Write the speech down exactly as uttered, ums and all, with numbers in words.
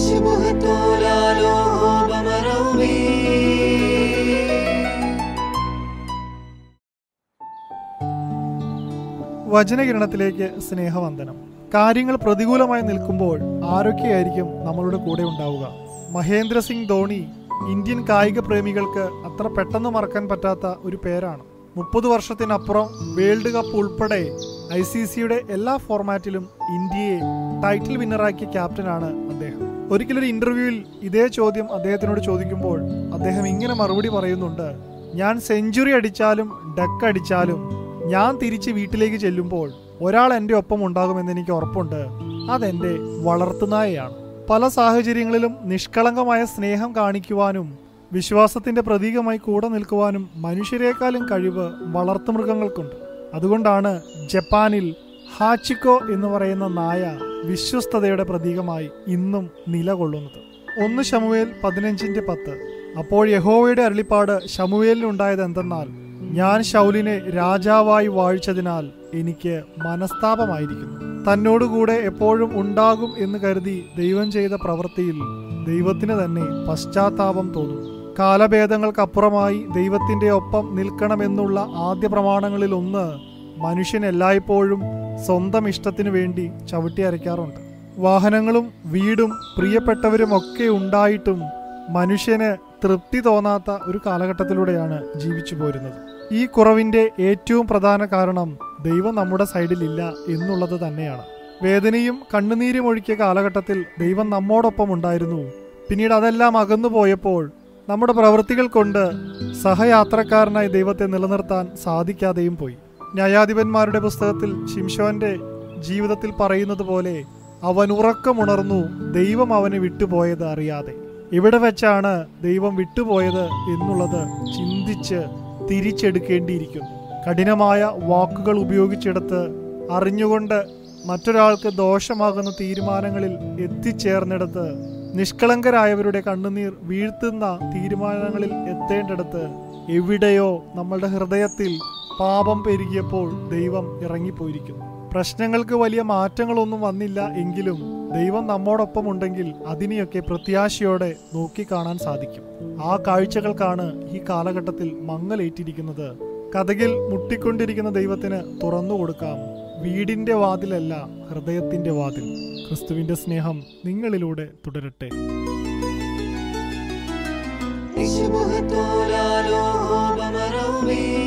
വചനകിരണത്തിലേക്ക് സ്നേഹവന്ദനം. കാര്യങ്ങൾ പ്രതികൂലമായി നിൽക്കുമ്പോൾ ആരൊക്കെയായിരിക്കും നമ്മളുടെ കൂടെ ഉണ്ടാവുക? മഹേന്ദ്ര സിംഗ് ധോണി ഇന്ത്യൻ കായിക പ്രേമികൾക്ക് അത്ര പെട്ടെന്ന് മറക്കാൻ പറ്റാത്ത ഒരു പേരാണ്. മുപ്പത് വർഷത്തിനപ്പുറം വേൾഡ് കപ്പ് ഉൾപ്പെടെ ഐ സി സിയുടെ എല്ലാ ഫോർമാറ്റിലും ഇന്ത്യയെ ടൈറ്റിൽ വിന്നറാക്കിയ ക്യാപ്റ്റനാണ് അദ്ദേഹം. ഒരിക്കലൊരു ഇന്റർവ്യൂവിൽ ഇതേ ചോദ്യം അദ്ദേഹത്തിനോട് ചോദിക്കുമ്പോൾ അദ്ദേഹം ഇങ്ങനെ മറുപടി പറയുന്നുണ്ട്: ഞാൻ സെഞ്ചുറി അടിച്ചാലും ഡക്ക് അടിച്ചാലും ഞാൻ തിരിച്ച് വീട്ടിലേക്ക് ചെല്ലുമ്പോൾ ഒരാൾ എൻ്റെ ഒപ്പം ഉണ്ടാകുമെന്ന് എനിക്ക് ഉറപ്പുണ്ട്. അതെൻ്റെ വളർത്തുനായയാണ്. പല സാഹചര്യങ്ങളിലും നിഷ്കളങ്കമായ സ്നേഹം കാണിക്കുവാനും വിശ്വാസത്തിൻ്റെ പ്രതീകമായി കൂടെ നിൽക്കുവാനും മനുഷ്യരെക്കാളും കഴിവ് വളർത്തുമൃഗങ്ങൾക്കുണ്ട്. അതുകൊണ്ടാണ് ജപ്പാനിൽ ഹാച്ചിക്കോ എന്ന് പറയുന്ന നായ വിശ്വസ്തതയുടെ പ്രതീകമായി ഇന്നും നിലകൊള്ളുന്നത്. ഒന്ന് ശമൂവേൽ പതിനഞ്ചിന്റെ പത്ത്. അപ്പോൾ യഹോവയുടെ അരുളിപ്പാട് ശമൂവേലിനുണ്ടായത് എന്തെന്നാൽ, ഞാൻ ശൗലിനെ രാജാവായി വാഴിച്ചതിനാൽ എനിക്ക് മനസ്താപമായിരിക്കുന്നു. തന്നോടുകൂടെ എപ്പോഴും ഉണ്ടാകും എന്ന് കരുതി ദൈവം ചെയ്ത പ്രവൃത്തിയിൽ ദൈവത്തിന് തന്നെ പശ്ചാത്താപം തോന്നും. കാലഭേദങ്ങൾക്കപ്പുറമായി ദൈവത്തിന്റെ ഒപ്പം നിൽക്കണമെന്നുള്ള ആദ്യ പ്രമാണങ്ങളിൽ ഒന്ന് മനുഷ്യൻ എല്ലായ്പ്പോഴും സ്വന്തം ഇഷ്ടത്തിനു വേണ്ടി ചവിട്ടി അരയ്ക്കാറുണ്ട്. വാഹനങ്ങളും വീടും പ്രിയപ്പെട്ടവരും ഒക്കെ ഉണ്ടായിട്ടും മനുഷ്യന് തൃപ്തി തോന്നാത്ത ഒരു കാലഘട്ടത്തിലൂടെയാണ് ജീവിച്ചു പോരുന്നത്. ഈ കുറവിന്റെ ഏറ്റവും പ്രധാന കാരണം ദൈവം നമ്മുടെ സൈഡിലില്ല എന്നുള്ളത് തന്നെയാണ്. വേദനയും കണ്ണുനീരും ഒഴുക്കിയ കാലഘട്ടത്തിൽ ദൈവം നമ്മോടൊപ്പം ഉണ്ടായിരുന്നു. പിന്നീട് അതെല്ലാം അകന്നു പോയപ്പോൾ നമ്മുടെ പ്രവൃത്തികൾ കൊണ്ട് സഹയാത്രക്കാരനായി ദൈവത്തെ നിലനിർത്താൻ സാധിക്കാതെയും പോയി. ന്യായാധിപന്മാരുടെ പുസ്തകത്തിൽ ശിംശോന്റെ ജീവിതത്തിൽ പറയുന്നത് പോലെ, അവൻ ഉറക്കമുണർന്നു, ദൈവം അവനെ വിട്ടുപോയത് അറിയാതെ. ഇവിടെ വെച്ചാണ് ദൈവം വിട്ടുപോയത് എന്നുള്ളത് ചിന്തിച്ച് തിരിച്ചെടുക്കേണ്ടിയിരിക്കുന്നു. കഠിനമായ വാക്കുകൾ ഉപയോഗിച്ചെടുത്ത് അറിഞ്ഞുകൊണ്ട് മറ്റൊരാൾക്ക് ദോഷമാകുന്ന തീരുമാനങ്ങളിൽ എത്തിച്ചേർന്നിടത്ത്, നിഷ്കളങ്കരായവരുടെ കണ്ണുനീർ വീഴ്ത്തുന്ന തീരുമാനങ്ങളിൽ എത്തേണ്ടിടത്ത് എവിടെയോ നമ്മളുടെ ഹൃദയത്തിൽ പാപം പെരുകിയപ്പോൾ ദൈവം ഇറങ്ങിപ്പോയിരിക്കുന്നു. പ്രശ്നങ്ങൾക്ക് വലിയ മാറ്റങ്ങളൊന്നും വന്നില്ല എങ്കിലും ദൈവം നമ്മോടൊപ്പം ഉണ്ടെങ്കിൽ അതിനെയൊക്കെ പ്രത്യാശയോടെ നോക്കിക്കാണാൻ സാധിക്കും. ആ കാഴ്ചകൾക്കാണ് ഈ കാലഘട്ടത്തിൽ മങ്ങലേറ്റിരിക്കുന്നത്. കതകിൽ മുട്ടിക്കൊണ്ടിരിക്കുന്ന ദൈവത്തിന് തുറന്നു കൊടുക്കാം. വീടിന്റെ വാതിലല്ല, ഹൃദയത്തിന്റെ വാതിൽ. ക്രിസ്തുവിന്റെ സ്നേഹം നിങ്ങളിലൂടെ തുടരട്ടെ. ഇശുബഹത്തോലാലോ ബമറൗമി